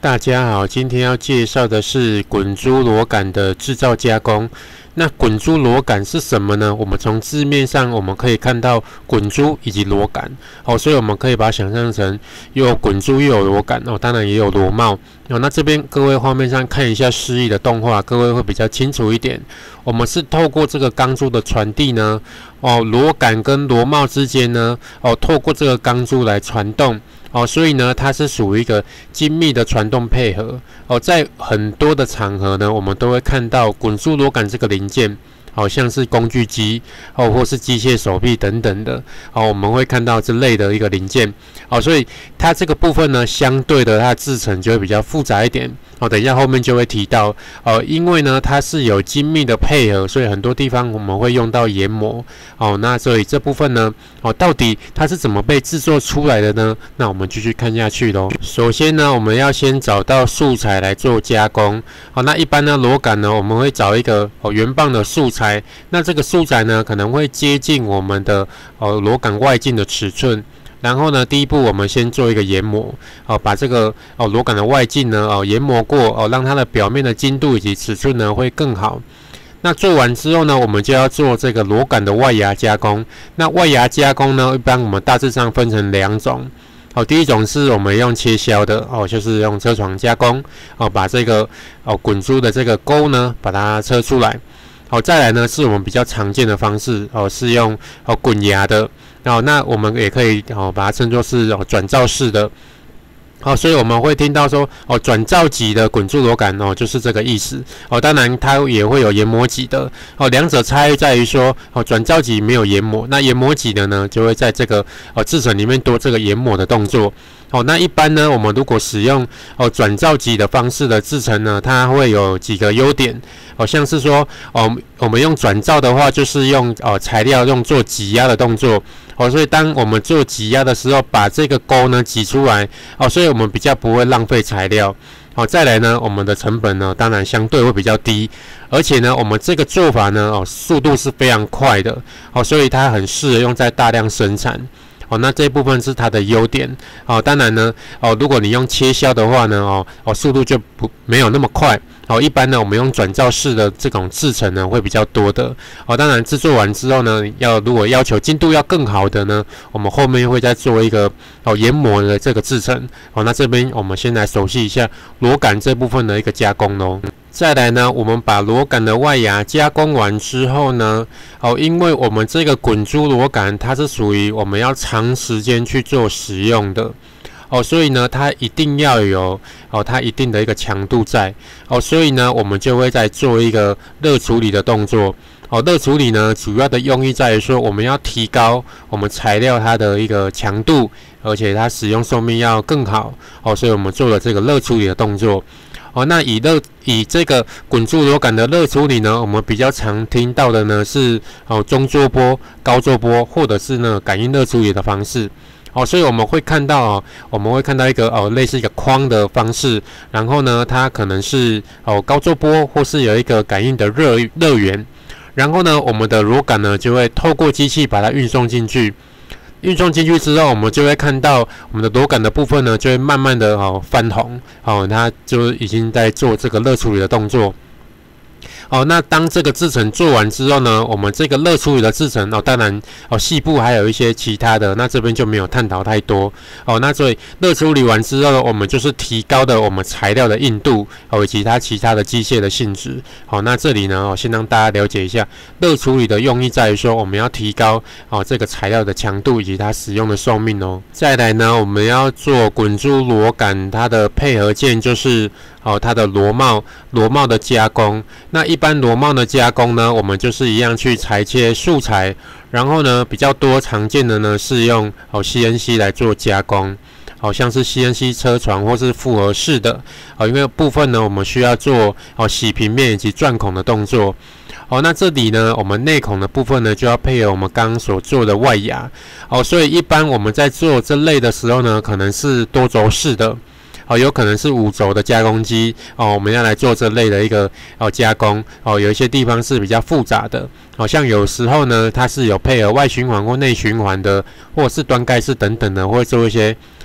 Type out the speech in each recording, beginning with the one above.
大家好，今天要介绍的是滚珠螺杆的制造加工。那滚珠螺杆是什么呢？我们从字面上我们可以看到滚珠以及螺杆所以我们可以把它想象成又有滚珠又有螺杆当然也有螺帽那这边各位画面上看一下示意的动画，各位会比较清楚一点。我们是透过这个钢珠的传递呢螺杆跟螺帽之间呢透过这个钢珠来传动所以呢，它是属于一个精密的传动配合在很多的场合呢，我们都会看到滚珠螺杆这个零件，好像是工具机或是机械手臂等等的我们会看到这类的一个零件所以它这个部分呢，相对的它的制程就会比较复杂一点等一下后面就会提到因为呢它是有精密的配合，所以很多地方我们会用到研磨那所以这部分呢到底它是怎么被制作出来的呢？那我们继续看下去咯。首先呢，我们要先找到素材来做加工那一般呢螺杆呢，我们会找一个原棒的素材，那这个素材呢可能会接近我们的螺杆外径的尺寸。然后呢，第一步我们先做一个研磨把这个螺杆的外径呢研磨过让它的表面的精度以及尺寸呢会更好。那做完之后呢，我们就要做这个螺杆的外牙加工。那外牙加工呢，一般我们大致上分成两种第一种是我们用切削的就是用车床加工把这个滚珠的这个钩呢把它车出来。再来呢是我们比较常见的方式是用滚牙的那我们也可以把它称作是转造式的所以我们会听到说转造级的滚珠螺杆就是这个意思当然它也会有研磨级的两者差异在于说转造级没有研磨，那研磨级的呢就会在这个制程里面多这个研磨的动作那一般呢我们如果使用转造级的方式的制程呢，它会有几个优点像是说我们用转造的话，就是用材料用做挤压的动作所以当我们做挤压的时候，把这个钩呢挤出来所以我们比较不会浪费材料再来呢，我们的成本呢当然相对会比较低，而且呢我们这个做法呢速度是非常快的所以它很适合用在大量生产那这一部分是它的优点当然呢如果你用切削的话呢速度就没有那么快一般呢我们用转造式的这种制程呢会比较多的当然制作完之后呢，如果要求精度要更好的呢，我们后面会再做一个研磨的这个制程那这边我们先来熟悉一下螺杆这部分的一个加工咯。再来呢，我们把螺杆的外牙加工完之后呢因为我们这个滚珠螺杆它是属于我们要长时间去做使用的所以呢它一定要有它一定的一个强度在所以呢我们就会再做一个热处理的动作热处理呢主要的用意在于说我们要提高我们材料它的一个强度，而且它使用寿命要更好所以我们做了这个热处理的动作那以这个滚珠螺杆的热处理呢，我们比较常听到的呢是中作波、高作波，或者是呢感应热处理的方式所以我们会看到一个类似一个框的方式，然后呢它可能是高作波，或是有一个感应的热源，然后呢我们的螺杆呢就会透过机器把它运送进去。运送进去之后，我们就会看到我们的螺杆的部分呢，就会慢慢的翻红它就已经在做这个热处理的动作。那当这个制程做完之后呢，我们这个热处理的制程当然细部还有一些其他的，那这边就没有探讨太多那所以热处理完之后呢，我们就是提高的我们材料的硬度以及它其他的机械的性质那这里呢先让大家了解一下热处理的用意在于说我们要提高这个材料的强度以及它使用的寿命再来呢，我们要做滚珠螺杆它的配合件就是它的螺帽的加工。那一般螺帽的加工呢，我们就是一样去裁切素材，然后呢比较多常见的呢是用CNC 来做加工，像是 CNC 车床或是复合式的因为部分呢我们需要做洗平面以及钻孔的动作那这里呢我们内孔的部分呢就要配合我们刚刚所做的外牙所以一般我们在做这类的时候呢，可能是多轴式的有可能是5轴的加工机我们要来做这类的一个加工有一些地方是比较复杂的像有时候呢它是有配合外循环或内循环的，或者是端盖式等等的，会做一些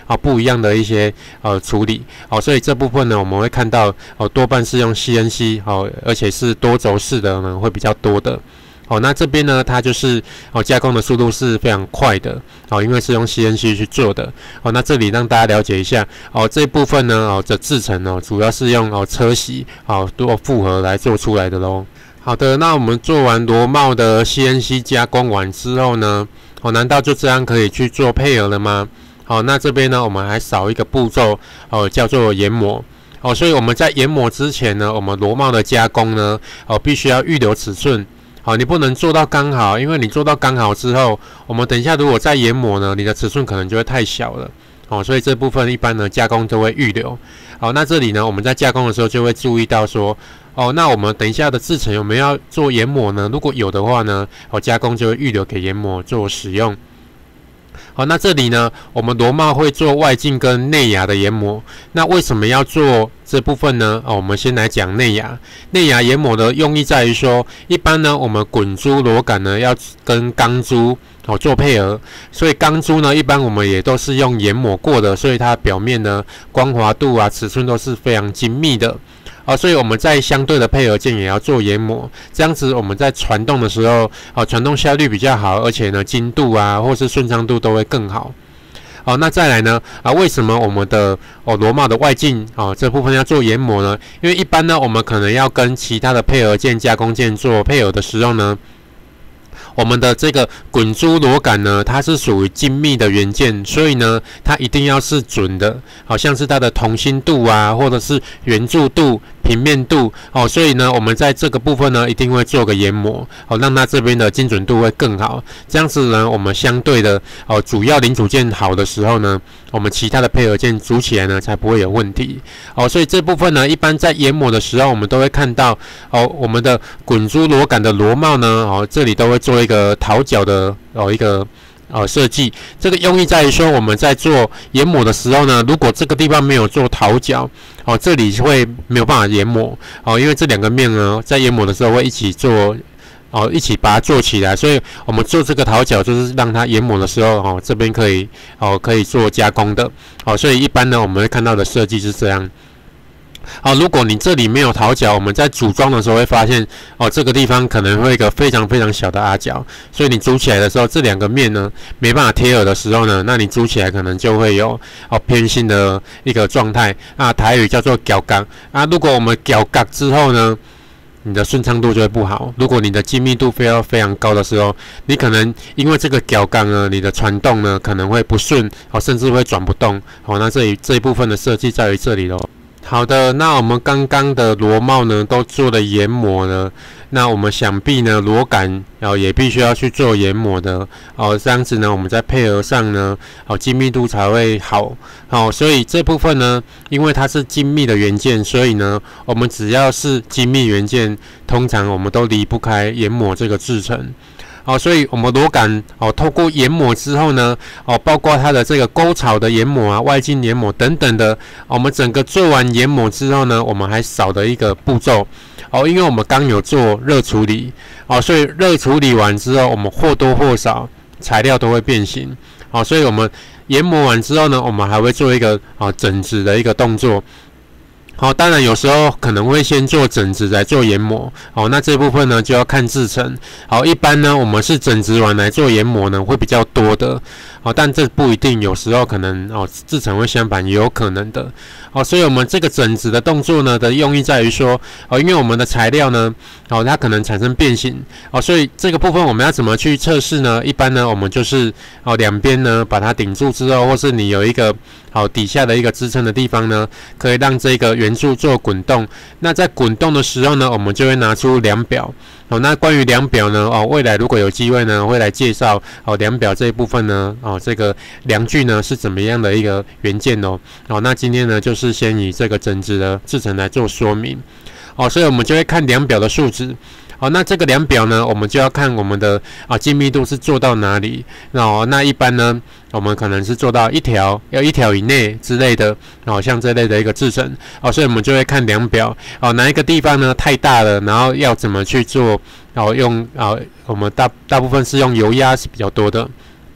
不一样的一些处理所以这部分呢我们会看到多半是用 CNC 而且是多轴式的呢会比较多的。那这边呢，它就是加工的速度是非常快的因为是用 CNC 去做的那这里让大家了解一下这一部分呢的制程主要是用车铣多复合来做出来的咯。好的，那我们做完螺帽的 CNC 加工完之后呢难道就这样可以去做配合了吗？那这边呢我们还少一个步骤叫做研磨所以我们在研磨之前呢，我们螺帽的加工呢必须要预留尺寸你不能做到刚好，因为你做到刚好之后，我们等一下如果再研磨呢，你的尺寸可能就会太小了所以这部分一般呢加工都会预留那这里呢我们在加工的时候就会注意到说那我们等一下的制程有没有要做研磨呢？如果有的话呢加工就会预留给研磨做使用。那这里呢我们螺帽会做外径跟内牙的研磨，那为什么要做这部分呢我们先来讲内牙。内牙研磨的用意在于说，一般呢我们滚珠螺杆呢要跟钢珠做配合，所以钢珠呢一般我们也都是用研磨过的，所以它表面呢光滑度尺寸都是非常精密的所以我们在相对的配合件也要做研磨，这样子我们在传动的时候传动效率比较好，而且呢精度或是顺畅度都会更好那再来呢为什么我们的螺帽的外径这部分要做研磨呢？因为一般呢我们可能要跟其他的配合件加工件做配合的时候呢，我们的这个滚珠螺杆呢，它是属于精密的元件，所以呢，它一定要是准的，好像是它的同心度或者是圆柱度、平面度所以呢，我们在这个部分呢，一定会做个研磨让它这边的精准度会更好。这样子呢，我们相对的主要零组件好的时候呢，我们其他的配合件组起来呢，才不会有问题所以这部分呢，一般在研磨的时候，我们都会看到我们的滚珠螺杆的螺帽呢这里都会做一个讨角的一个设计。这个用意在于说，我们在做研磨的时候呢，如果这个地方没有做讨角这里会没有办法研磨因为这两个面呢，在研磨的时候会一起做一起把它做起来，所以我们做这个讨角就是让它研磨的时候这边可以做加工的所以一般呢我们会看到的设计是这样。如果你这里没有讨角，我们在组装的时候会发现这个地方可能会有一个非常非常小的阿角，所以你组起来的时候，这两个面呢没办法贴合的时候呢，那你组起来可能就会有偏心的一个状态台语叫做角角如果我们角角之后呢，你的顺畅度就会不好。如果你的精密度非常高的时候，你可能因为这个角角呢，你的传动呢可能会不顺甚至会转不动那这一部分的设计在于这里咯。好的，那我们刚刚的螺帽呢都做了研磨了，那我们想必呢螺杆也必须要去做研磨的这样子呢我们在配合上呢精密度才会好所以这部分呢，因为它是精密的元件，所以呢我们只要是精密元件，通常我们都离不开研磨这个制程所以我们螺杆透过研磨之后呢包括它的这个沟槽的研磨外径研磨等等的我们整个做完研磨之后呢，我们还少了一个步骤因为我们刚有做热处理所以热处理完之后，我们或多或少材料都会变形所以我们研磨完之后呢，我们还会做一个整质的一个动作当然有时候可能会先做整质来做研磨那这部分呢就要看制程一般呢我们是整质完来做研磨呢会比较多的但这不一定，有时候可能制程会相反，也有可能的所以我们这个整质的动作呢的用意在于说因为我们的材料呢它可能产生变形所以这个部分我们要怎么去测试呢？一般呢我们就是两边呢把它顶住之后，或是你有一个底下的一个支撑的地方呢，可以让这个圆柱做滚动。那在滚动的时候呢，我们就会拿出量表那关于量表呢未来如果有机会呢，会来介绍量表这一部分呢这个量距呢是怎么样的一个元件那今天呢就是先以这个整质的制程来做说明所以我们就会看量表的数值那这个量表呢，我们就要看我们的精密度是做到哪里那一般呢，我们可能是做到一条以内之类的像这类的一个制程所以我们就会看量表哪一个地方呢太大了，然后要怎么去做用我们大部分是用油压是比较多的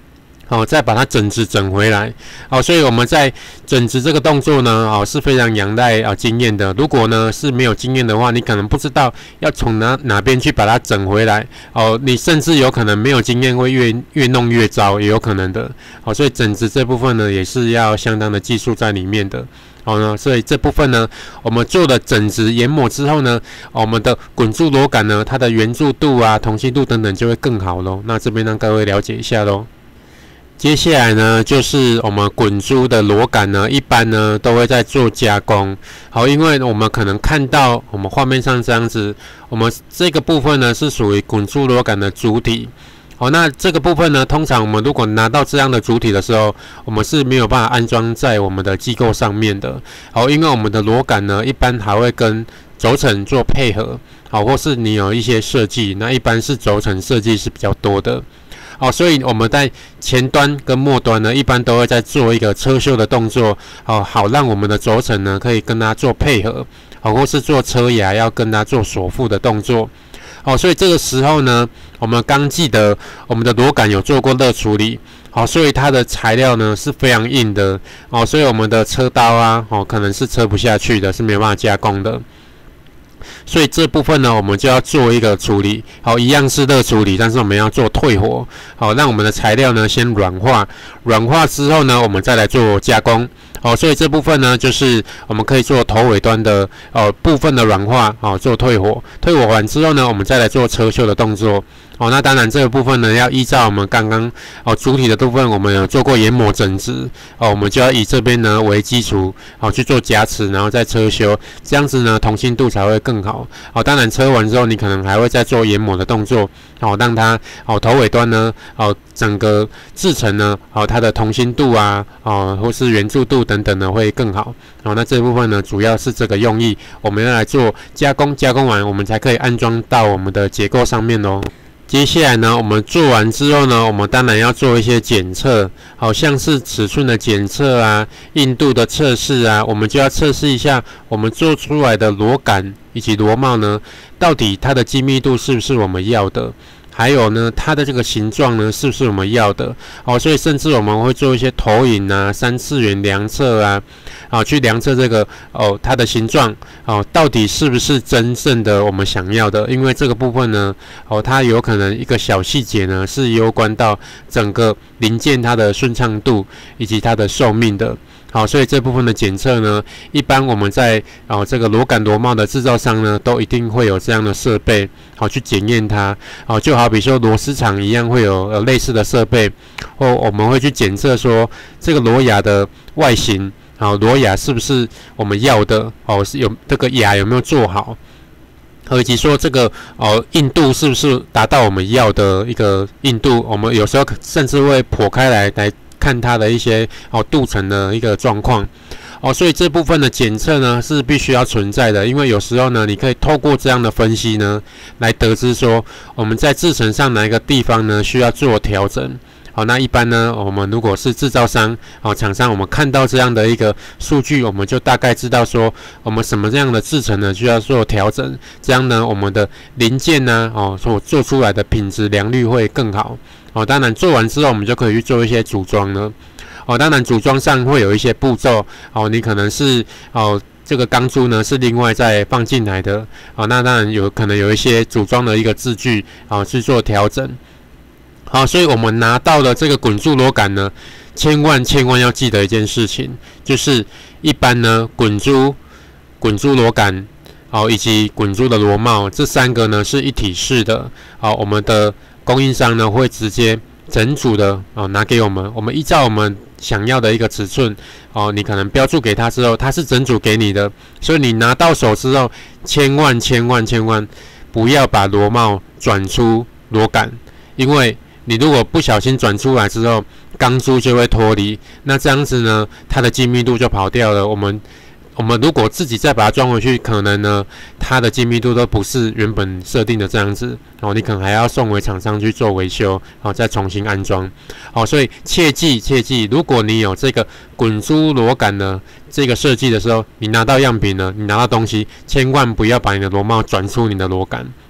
再把它整直整回来，所以我们在整直这个动作呢，是非常仰赖经验的。如果呢是没有经验的话，你可能不知道要从哪边去把它整回来，你甚至有可能没有经验，会越弄越糟，也有可能的。所以整直这部分呢，也是要相当的技术在里面的。所以这部分呢，我们做了整直研磨之后呢，我们的滚珠螺杆呢，它的圆柱度啊、同心度等等就会更好咯。那这边让各位了解一下咯。接下来呢，就是我们滚珠的螺杆呢，一般呢都会在做加工。因为我们可能看到我们画面上这样子，我们这个部分呢是属于滚珠螺杆的主体。那这个部分呢，通常我们如果拿到这样的主体的时候，我们是没有办法安装在我们的机构上面的。因为我们的螺杆呢，一般还会跟轴承做配合，或是你有一些设计，那一般是轴承设计是比较多的。所以我们在前端跟末端呢，一般都会在做一个车修的动作，好让我们的轴承呢可以跟它做配合，或是做车牙要跟它做锁附的动作。所以这个时候呢，我们刚记得我们的螺杆有做过热处理，所以它的材料呢是非常硬的，所以我们的车刀啊，可能是车不下去的，是没有办法加工的。所以这部分呢，我们就要做一个处理，一样是热处理，但是我们要做退火，让我们的材料呢先软化，软化之后呢，我们再来做加工。所以这部分呢，就是我们可以做头尾端的部分的软化，做退火，退火完之后呢，我们再来做车修的动作。那当然这个部分呢，要依照我们刚刚主体的部分，我们有做过研磨整直，我们就要以这边呢为基础，去做夹齿，然后再车修，这样子呢同心度才会更好。当然车完之后，你可能还会再做研磨的动作，让它头尾端呢整个制成呢它的同心度啊或是圆柱度等等呢会更好。那这部分呢主要是这个用意，我们要来做加工，加工完我们才可以安装到我们的结构上面哦。接下来呢，我们做完之后呢，我们当然要做一些检测，好像是尺寸的检测啊、硬度的测试啊，我们就要测试一下我们做出来的螺杆以及螺帽呢，到底它的精密度是不是我们要的。还有呢，它的这个形状呢，是不是我们要的？所以甚至我们会做一些投影啊、3次元量测啊，去量测这个它的形状到底是不是真正的我们想要的？因为这个部分呢，它有可能一个小细节呢，是攸关到整个零件它的顺畅度以及它的寿命的。所以这部分的检测呢，一般我们在这个螺杆螺帽的制造商呢，都一定会有这样的设备，去检验它。就好比说螺丝厂一样会有类似的设备，或我们会去检测说这个螺牙的外形，螺牙是不是我们要的，是有这个牙有没有做好，以及说这个硬度是不是达到我们要的一个硬度。我们有时候甚至会剖开来看它的一些镀层的一个状况。所以这部分的检测呢是必须要存在的，因为有时候呢，你可以透过这样的分析呢，来得知说我们在制程上哪一个地方呢需要做调整。那一般呢，我们如果是制造商厂商，我们看到这样的一个数据，我们就大概知道说我们什么这样的制程呢需要做调整，这样呢我们的零件呢所做出来的品质良率会更好。当然做完之后，我们就可以去做一些组装了。当然组装上会有一些步骤，你可能是这个钢珠呢是另外再放进来的，那当然有可能有一些组装的一个字距去做调整。所以我们拿到了这个滚珠螺杆呢，千万要记得一件事情，就是一般呢滚珠螺杆以及滚珠的螺帽这三个呢是一体式的，我们的供应商呢会直接整组的拿给我们，我们依照我们想要的一个尺寸你可能标注给他之后，他是整组给你的，所以你拿到手之后，千万不要把螺帽转出螺杆，因为你如果不小心转出来之后，钢珠就会脱离，那这样子呢，它的精密度就跑掉了。我们如果自己再把它装回去，可能呢，它的精密度都不是原本设定的这样子你可能还要送回厂商去做维修再重新安装所以切记，如果你有这个滚珠螺杆的这个设计的时候，你拿到样品呢，你拿到东西，千万不要把你的螺帽转出你的螺杆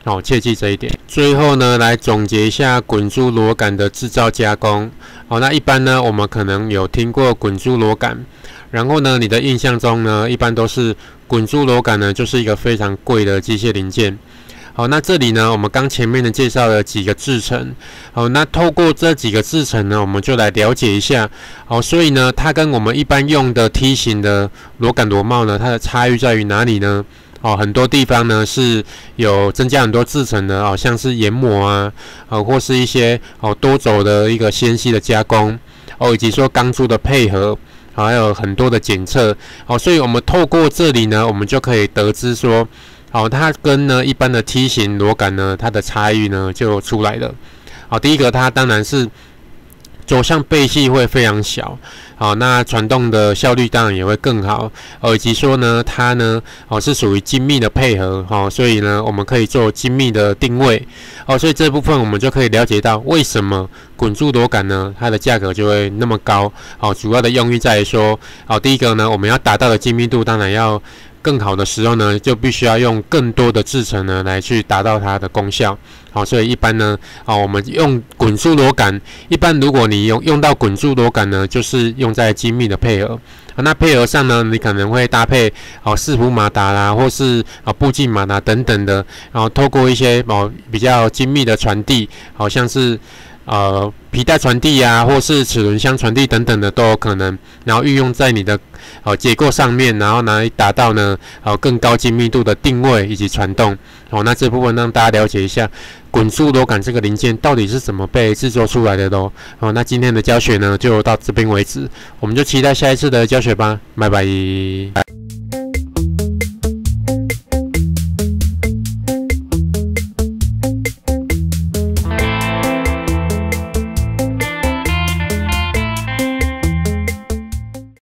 切记这一点。最后呢，来总结一下滚珠螺杆的制造加工。那一般呢，我们可能有听过滚珠螺杆，然后呢，你的印象中呢，一般都是滚珠螺杆呢，就是一个非常贵的机械零件。那这里呢，我们刚前面的介绍了几个制程。那透过这几个制程呢，我们就来了解一下。所以呢，它跟我们一般用的梯形的螺杆螺帽呢，它的差异在于哪里呢？很多地方呢是有增加很多制程的，像是研磨啊，或是一些多轴的一个纤细的加工，以及说钢珠的配合，还有很多的检测。所以我们透过这里呢，我们就可以得知说，它跟呢一般的梯形螺杆呢，它的差异呢就出来了。第一个，它当然是轴向背隙会非常小，那传动的效率当然也会更好，以及说呢，它呢，是属于精密的配合，所以呢，我们可以做精密的定位，所以这部分我们就可以了解到为什么滚珠螺杆呢，它的价格就会那么高，主要的用意在于说，第一个呢，我们要达到的精密度当然要更好的时候呢，就必须要用更多的制程呢来去达到它的功效。所以一般呢，我们用滚珠螺杆，一般如果你用到滚珠螺杆呢，就是用在精密的配合。那配合上呢，你可能会搭配四幅马达啦，或是步进马达等等的，然后透过一些比较精密的传递，好像是皮带传递啊，或是齿轮箱传递等等的都有可能，然后运用在你的结构上面，然后来达到呢更高精密度的定位以及传动。那这部分让大家了解一下滚珠螺杆这个零件到底是怎么被制作出来的咯。那今天的教学呢就到这边为止，我们就期待下一次的教学吧，拜拜。